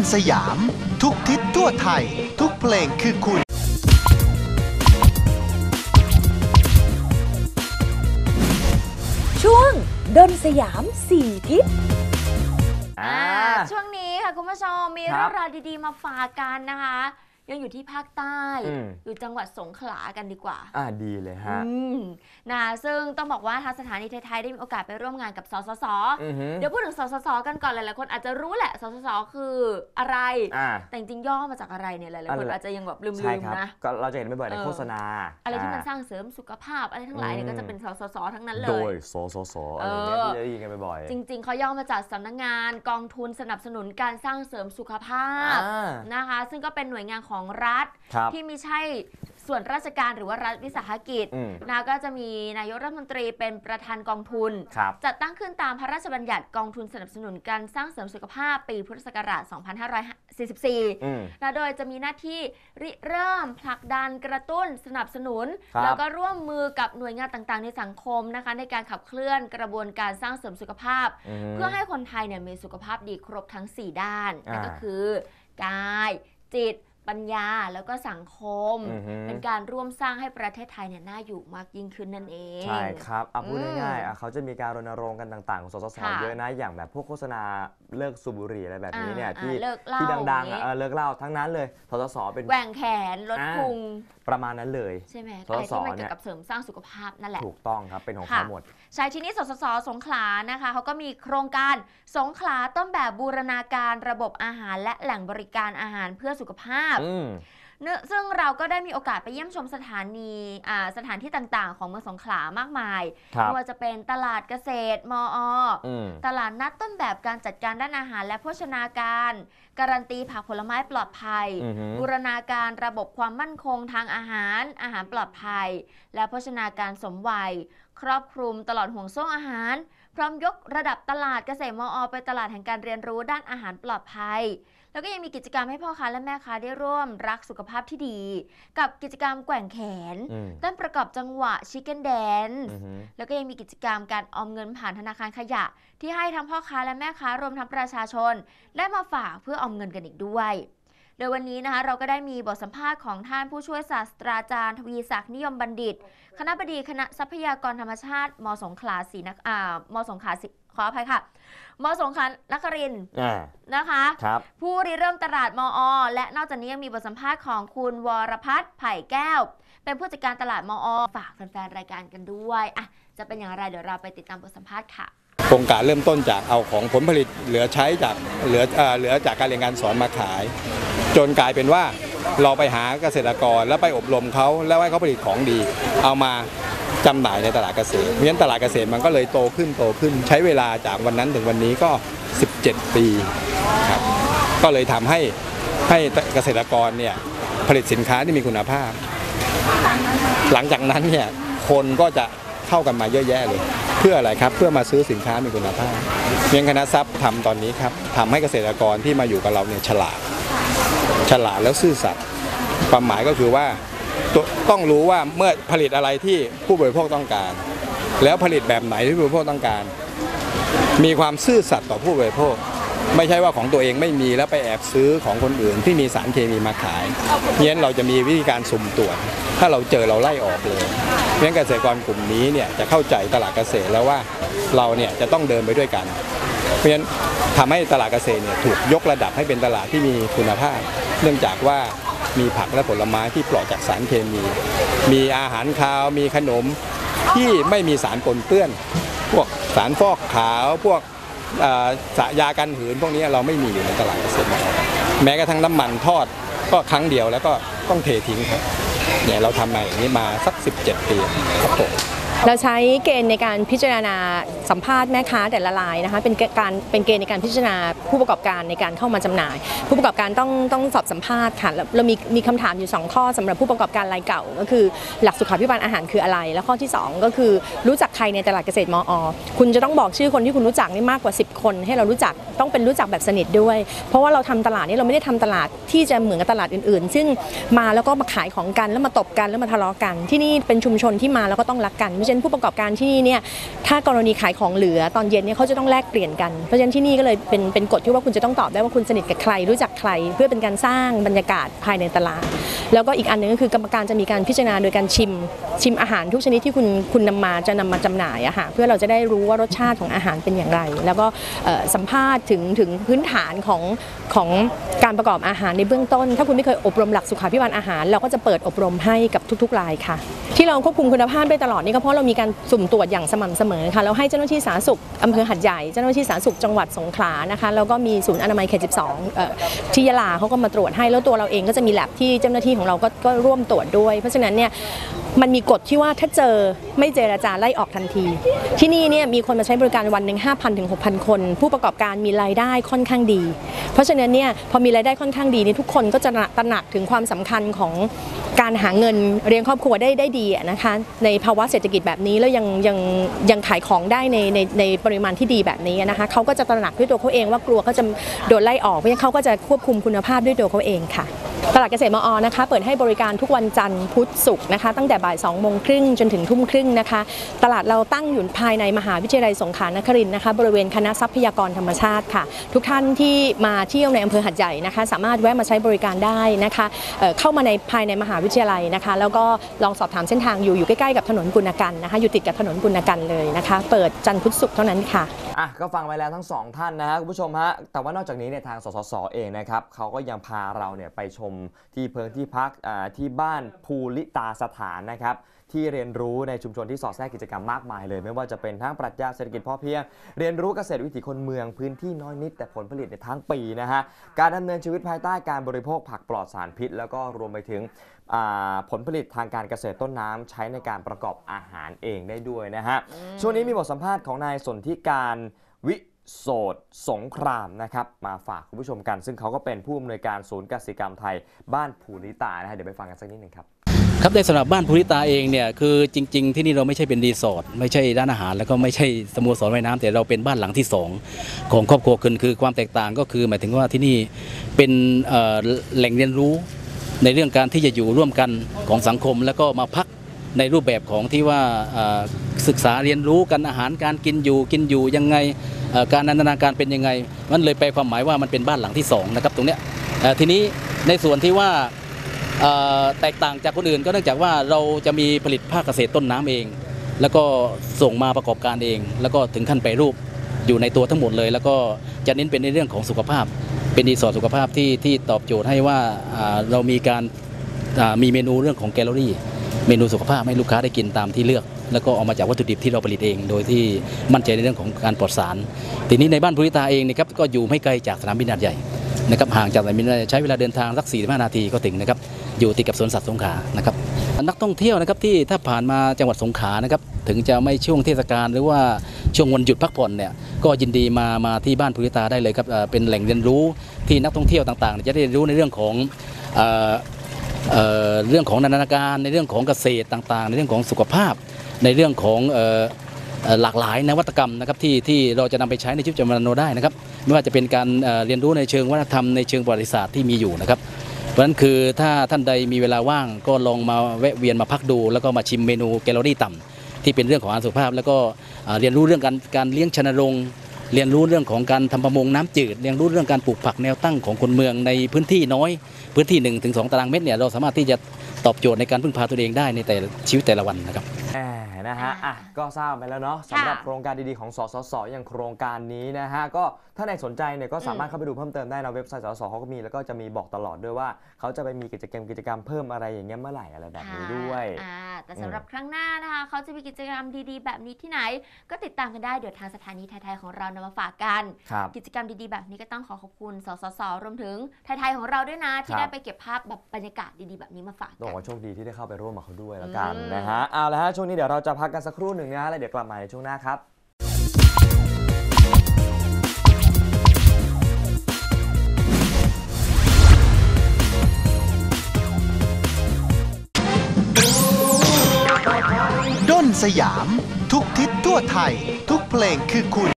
สยามทุกทิศทั่วไทยทุกเพลงคือคุณช่วงดนสยาม4ทิศช่วงนี้ค่ะคุณผู้ชมมีเรื่องราวดีๆมาฝากกันนะคะยังอยู่ที่ภาคใต้อยู่จังหวัดสงขลากันดีกว่าดีเลยฮะนะซึ่งต้องบอกว่าทางสถานีไทยๆได้มีโอกาสไปร่วมงานกับสสส.เดี๋ยวพูดถึงสสส.กันก่อนหลายๆคนอาจจะรู้แหละสสส.คืออะไรแต่จริงๆย่อมาจากอะไรเนี่ยหลายๆคนอาจจะยังแบบลืมๆนะก็เราจะเห็นบ่อยๆในโฆษณาอะไรที่มันสร้างเสริมสุขภาพอะไรทั้งหลายเนี่ยก็จะเป็นสสส.ทั้งนั้นเลยโดยสสส.อะไรเงี้ยที่ได้ยินกันบ่อยๆจริงๆเขาย่อมาจากสำนักงานกองทุนสนับสนุนการสร้างเสริมสุขภาพนะคะซึ่งก็เป็นหน่วยงานของรัฐที่ไม่ใช่ส่วนราชการหรือว่ารัฐวิสาหกิจนะก็จะมีนายกรัฐมนตรีเป็นประธานกองทุนจัดตั้งขึ้นตามพระราชบัญญัติกองทุนสนับสนุนการสร้างเสริมสุขภาพปีพุทธศักราช 2544นะโดยจะมีหน้าที่ริเริ่มผลักดันกระตุ้นสนับสนุนแล้วก็ร่วมมือกับหน่วยงานต่างๆในสังคมนะคะในการขับเคลื่อนกระบวนการสร้างเสริมสุขภาพเพื่อให้คนไทยเนี่ยมีสุขภาพดีครบทั้ง4ด้านนั่นก็คือกายจิตปัญญาแล้วก็สังคมเป็นการร่วมสร้างให้ประเทศไทยเนี่ยน่าอยู่มากยิ่งขึ้นนั่นเองใช่ครับพูดง่ายๆเขาจะมีการรณรงค์กันต่างๆของสสส.เยอะนะอย่างแบบพวกโฆษณาเลิกสูบบุหรี่อะไรแบบนี้เนี่ยที่ดังๆเลิกเหล้าทั้งนั้นเลยสสส.เป็นแหว่งแขนลดพุงประมาณนั้นเลยใช่ไหมอะไรที่มันเกี่ยวกับเสริมสร้างสุขภาพนั่นแหละถูกต้องครับเป็นของเขาหมดใช่ทีนี้สสส.สงขลานะคะเขาก็มีโครงการสงขลาต้นแบบบูรณาการระบบอาหารและแหล่งบริการอาหารเพื่อสุขภาพซึ่งเราก็ได้มีโอกาสไปเยี่ยมชมสถานที่ต่างๆของเมืองสงขลามากมายไม่ว่าจะเป็นตลาดเกษตรมอ.ตลาดนัดต้นแบบการจัดการด้านอาหารและโภชนาการการันตีผักผลไม้ปลอดภัยบูรณาการระบบความมั่นคงทางอาหารปลอดภัยและโภชนาการสมวัยครอบคลุมตลอดห่วงโซ่อาหารพร้อมยกระดับตลาดเกษตรมอ.ไปตลาดแห่งการเรียนรู้ด้านอาหารปลอดภัยแล้วก็ยังมีกิจกรรมให้พ่อค้าและแม่ค้าได้ร่วมรักสุขภาพที่ดีกับกิจกรรมแกว่งแขนเต้นประกอบจังหวะชิคเก้นแดนซ์แล้วก็ยังมีกิจกรรมการออมเงินผ่านธนาคารขยะที่ให้ทั้งพ่อค้าและแม่ค้ารวมทั้งประชาชนได้มาฝากเพื่อออมเงินกันอีกด้วยโดยวันนี้นะคะเราก็ได้มีบทสัมภาษณ์ของท่านผู้ช่วยศาสตราจารย์ทวีศักดิ์นิยมบัณฑิตคณบดีคณะทรัพยากรธรรมชาติม.สงขลขออภัยค่ะม.สงขลานครินทร์นะคะผู้ริเริ่มตลาดมอ.และนอกจากนี้ยังมีบทสัมภาษณ์ของคุณวรพัฒน์ไผ่แก้วเป็นผู้จัดการตลาดมอ.ฝากแฟนๆรายการกันด้วยจะเป็นอย่างไรเดี๋ยวเราไปติดตามบทสัมภาษณ์ค่ะโครงการเริ่มต้นจากเอาของผลผลิตเหลือใช้จากเหลือจากการเรียนการสอนมาขายจนกลายเป็นว่าเราไปหาเกษตรกรแล้วไปอบรมเขาแล้วให้เขาผลิตของดีเอามาจำหน่ายในตลาดเกษตรเพราะฉะนั้นตลาดเกษตรมันก็เลยโตขึ้นใช้เวลาจากวันนั้นถึงวันนี้ก็17 ปีครับก็เลยทำให้เกษตรกรเนี่ยผลิตสินค้าที่มีคุณภาพหลังจากนั้นเนี่ยคนก็จะเข้ากันมาเยอะแยะเลยเพื่ออะไรครับเพื่อมาซื้อสินค้ามีคุณภาพเมียงคณะทรัพย์ทำตอนนี้ครับทำให้เกษตรกรที่มาอยู่กับเราเนี่ยฉลาดแล้วซื่อสัตย์ความหมายก็คือว่าต้องรู้ว่าเมื่อผลิตอะไรที่ผู้บริโภคต้องการแล้วผลิตแบบไหนที่ผู้บริโภคต้องการมีความซื่อสัตย์ต่อผู้บริโภคไม่ใช่ว่าของตัวเองไม่มีแล้วไปแอบซื้อของคนอื่นที่มีสารเคมีมาขายเพราะฉะนั้นเราจะมีวิธีการสุ่มตรวจถ้าเราเจอเราไล่ออกเลยเพราะฉะนั้นเกษตรกรกลุ่มนี้เนี่ยจะเข้าใจตลาดเกษตรแล้วว่าเราเนี่ยจะต้องเดินไปด้วยกันเพราะฉะนั้นทำให้ตลาดเกษตรเนี่ยถูกยกระดับให้เป็นตลาดที่มีคุณภาพเนื่องจากว่ามีผักและผลไม้ที่ปลอดจากสารเคมีมีอาหารคาวมีขนมที่ไม่มีสารปนเปื้อนพวกสารฟอกขาวพวกยากันหืนพวกนี้เราไม่มีอยู่ในตลาดเกษตรแม้กระทั่งน้ำมันทอดก็ครั้งเดียวแล้วก็ต้องเททิ้งครับเนี่ยเราทำมาอย่างนี้มาสัก17 ปีครับผมเราใช้เกณฑ์ในการพิจารณาสัมภาษณ์แม่ค้าแต่ละรายนะคะเป็นเกณฑ์ในการพิจารณาผู้ประกอบการในการเข้ามาจำหน่ายผู้ประกอบการต้องสอบสัมภาษณ์ค่ะเรามีคำถามอยู่2ข้อสำหรับผู้ประกอบการรายเก่าก็คือหลักสุขาภิบาลอาหารคืออะไรและข้อที่2ก็คือรู้จักใครในตลาดเกษตรมอ.คุณจะต้องบอกชื่อคนที่คุณรู้จักนี่มากกว่า10คนให้เรารู้จักต้องเป็นรู้จักแบบสนิทด้วยเพราะว่าเราทำตลาดนี้เราไม่ได้ทำตลาดที่จะเหมือนกับตลาดอื่นๆซึ่งมาแล้วก็มาขายของกันแล้วมาตบกันแล้วมาทะเลาะกันที่นี่เป็นชุมชนที่มาแล้วก็ต้องรักกันไม่เพราะฉะนั้นผู้ประกอบการที่นี่เนี่ยถ้ากรณีขายของเหลือตอนเย็นเนี่ยเขาจะต้องแลกเปลี่ยนกันเพราะฉะนั้นที่นี่ก็เลยเป็นกฎที่ว่าคุณจะต้องตอบได้ว่าคุณสนิทกับใครรู้จักใครเพื่อเป็นการสร้างบรรยากาศภายในตลาดแล้วก็อีกอันหนึ่งก็คือกรรมการจะมีการพิจารณาโดยการชิมอาหารทุกชนิดที่คุณนำมาจำหน่ายอะค่ะเพื่อเราจะได้รู้ว่ารสชาติของอาหารเป็นอย่างไรแล้วก็สัมภาษณ์ถึงพื้นฐานของการประกอบอาหารในเบื้องต้นถ้าคุณไม่เคยอบรมหลักสุขาภิบาลอาหารเราก็จะเปิดอบรมให้กับทุกๆรายค่ะที่เราควบคุมคุณภาพได้ตลอดนี่ก็เพราะเรามีการสุ่มตรวจอย่างสม่ำเสมอค่ะเราให้เจ้าหน้าที่สาธารณสุขอำเภอหัดใหญ่เจ้าหน้าที่สาธารณสุขจังหวัดสงขลานะคะแล้วก็มีศูนย์อนามัยเขต 12ที่ยะลาเขาก็มาตรวจให้แล้วตัวเราเองก็จะมีแลบที่เจ้าหน้าที่ของเราก็ร่วมตรวจด้วยเพราะฉะนั้นเนี่ยมันมีกฎที่ว่าถ้าเจอไม่เจรจาไล่ออกทันทีที่นี่เนี่ยมีคนมาใช้บริการวันหนึ่ง 5,000 ถึง 6,000 คนผู้ประกอบการมีรายได้ค่อนข้างดีเพราะฉะนั้นเนี่ยพอมีรายได้ค่อนข้างดีนี่ทุกคนก็จะตระหนักถึงความสำคัญของการหาเงินเลี้ยงครอบครัวได้ดีนะคะในภาวะเศรษฐกิจแบบนี้แล้วยังขายของได้ในปริมาณที่ดีแบบนี้นะคะเขาก็จะตระหนักด้วยตัวเขาเองว่ากลัวเขาจะโดนไล่ออกเพราะฉะนั้นเขาก็จะควบคุมคุณภาพด้วยตัวเขาเองค่ะตลาดเกษตรมอ.นะคะเปิดให้บริการทุกวันจันทร์พุธศุกร์นะคะตั้งแต่บ่าย 2:30 จนถึง 20:30 นะคะตลาดเราตั้งอยู่ภายในมหาวิทยาลัยสงขลานครินทร์นะคะบริเวณคณะทรัพยากรธรรมชาติค่ะทุกท่านที่มาเที่ยวในอำเภอหัดใหญ่นะคะสามารถแวะมาใช้บริการได้นะคะเข้ามาภายในมหาวิทยาลัยนะคะแล้วก็ลองสอบถามเส้นทางอยู่ใกล้ๆกับถนนปุณกันนะคะอยู่ติดกับถนนปุณกันเลยนะคะเปิดจันทร์พุธศุกร์เท่านั้นค่ะก็ฟังไปแล้วทั้ง2ท่านนะฮะคุณผู้ชมฮะแต่ว่านอกจากนี้เนี่ยทางสสสเองนะครับเขาก็ยังพาเราเนี่ยไปชมที่เพิงที่พักที่บ้านภูริตาสถานนะครับที่เรียนรู้ในชุมชนที่สอดแทรกกิจกรรมมากมายเลยไม่ว่าจะเป็นทั้งปรัชญาเศรษฐกิจพอเพียงเรียนรู้เกษตรวิถีคนเมืองพื้นที่น้อยนิดแต่ผลผลิตในทั้งปีนะฮะการดำเนินชีวิตภายใต้การบริโภคผักปลอดสารพิษแล้วก็รวมไปถึงผลผลิตทางการเกษตรต้นน้ำใช้ในการประกอบอาหารเองได้ด้วยนะฮะช่วงนี้มีบทสัมภาษณ์ของนายสนธิการวิโสดสงครามนะครับมาฝากคุณผู้ชมกันซึ่งเขาก็เป็นผู้อำนวยการศูนย์กสิกรรมไทยบ้านภูริตานะฮะเดี๋ยวไปฟังกันสักนิดนึงครับครับในสำหรับบ้านภูริตาเองเนี่ยคือจริงๆที่นี่เราไม่ใช่เป็นรีสอร์ทไม่ใช่ร้านอาหารแล้วก็ไม่ใช่สโมสรว่ายน้ำแต่เราเป็นบ้านหลังที่2ของครอบครัวคือความแตกต่างก็คือหมายถึงว่าที่นี่เป็นแหล่งเรียนรู้ในเรื่องการที่จะอยู่ร่วมกันของสังคมแล้วก็มาพักในรูปแบบของที่ว่าศึกษาเรียนรู้กันอาหารการกินอยู่ยังไงการนันทนาการเป็นยังไงมันเลยแปลความหมายว่ามันเป็นบ้านหลังที่2นะครับตรงเนี้ยทีนี้ในส่วนที่ว่าแตกต่างจากคนอื่นก็เนื่องจากว่าเราจะมีผลิตภาคเกษตรต้นน้ำเองแล้วก็ส่งมาประกอบการเองแล้วก็ถึงขั้นแปรรูปอยู่ในตัวทั้งหมดเลยแล้วก็จะเน้นเป็นในเรื่องของสุขภาพเป็นรีสอร์ทสุขภาพที่ตอบโจทย์ให้ว่าเรามีการมีเมนูเรื่องของแคลอรี่เมนูสุขภาพให้ลูกค้าได้กินตามที่เลือกแล้วก็ออกมาจากวัตถุดิบที่เราผลิตเองโดยที่มั่นใจในเรื่องของการปลอดสารทีนี้ในบ้านภูริตาเองนะครับก็อยู่ไม่ไกลจากสนามบินหาดใหญ่นะครับห่างจากสนามบินใช้เวลาเดินทางสัก 45 นาทีก็ถึงนะครับอยู่ติดกับสวนสัตว์สงขลานะครับนักท่องเที่ยวนะครับที่ถ้าผ่านมาจังหวัดสงขลานะครับถึงจะไม่ช่วงเทศกาลหรือว่าช่วงวันหยุดพักผ่อนเนี่ยก็ยินดีมาที่บ้านภูริตาได้เลยครับเป็นแหล่งเรียนรู้ที่นักท่องเที่ยวต่างๆจะได้เรียนรู้ในเรื่องของนันทนาการในเรื่องของเกษตรต่างๆในเรื่องของสุขภาพในเรื่องของหลากหลายนวัตกรรมนะครับที่เราจะนำไปใช้ในชีวิตประจำวันได้นะครับไม่ว่าจะเป็นการเรียนรู้ในเชิงวัฒนธรรมในเชิงประวัติศาสตร์ที่มีอยู่นะครับเพราะฉะนั้นคือถ้าท่านใดมีเวลาว่างก็ลองมาแวะเวียนมาพักดูแล้วก็มาชิมเมนูแคลอรี่ต่ำที่เป็นเรื่องของอาหารสุขภาพแล้วก็เรียนรู้เรื่องการเลี้ยงชนรงค์เรียนรู้เรื่องของการทำประมงน้ำจืดเรียนรู้เรื่องการปลูกผักแนวตั้งของคนเมืองในพื้นที่น้อยพื้นที่ 1-2 ตารางเมตรเนี่ยเราสามารถที่จะตอบโจทย์ในการพึ่งพาตัวเองได้ในแต่ชีวิตแต่ละวันนะครับนะฮะก็ทราบไปแล้วเนาะสำหรับโครงการดีๆของสสสอย่างโครงการนี้นะฮะก็ถ้าในสนใจเนี่ยก็สามารถเข้าไปดูเพิ่มเติมได้ในเว็บไซต์สสสเขาก็มีแล้วก็จะมีบอกตลอดด้วยว่าเขาจะไปมีกิจกรรมเพิ่มอะไรอย่างเงี้ยเมื่อไหร่อะไรแบบนี้ด้วยแต่สำหรับครั้งหน้านะคะเขาจะมีกิจกรรมดีๆแบบนี้ที่ไหนก็ติดตามกันได้เดี๋ยวทางสถานีไทยๆของเรานำมาฝากกันกิจกรรมดีๆแบบนี้ก็ต้องขอบคุณสสสรวมถึงไทยๆของเราด้วยนะที่ได้ไปเก็บภาพแบบบรรยากาศดีๆแบบนี้มาฝากกันต้องขอโชคดีที่ได้เข้าไปร่วมกับเขาด้วยแล้วกันนะฮะเอาละฮะช่วงนี้เดี๋ยวเราจะพักกันสักครู่หนึ่งนะฮะแล้วเดี๋ยวกลับมาในช่วงหน้าครับด้นสยามทุกทิศทั่วไทยทุกเพลงคือคุณ